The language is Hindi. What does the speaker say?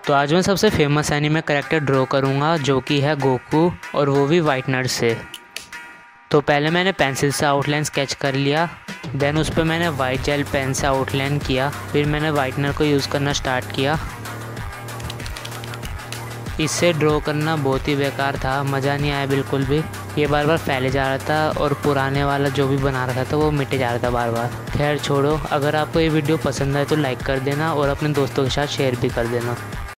तो आज मैं सबसे फेमस एनीमे कैरेक्टर ड्रॉ करूँगा जो कि है गोकू, और वो भी व्हाइटनर से। तो पहले मैंने पेंसिल से आउटलाइन स्केच कर लिया, देन उस पर मैंने वाइट जेल पेन से आउटलाइन किया। फिर मैंने व्हाइटनर को यूज़ करना स्टार्ट किया। इससे ड्रॉ करना बहुत ही बेकार था, मज़ा नहीं आया बिल्कुल भी। ये बार बार फैले जा रहा था और पुराने वाला जो भी बना रखा था वो मिटे जा रहा था बार बार। खैर छोड़ो, अगर आपको ये वीडियो पसंद आए तो लाइक कर देना और अपने दोस्तों के साथ शेयर भी कर देना।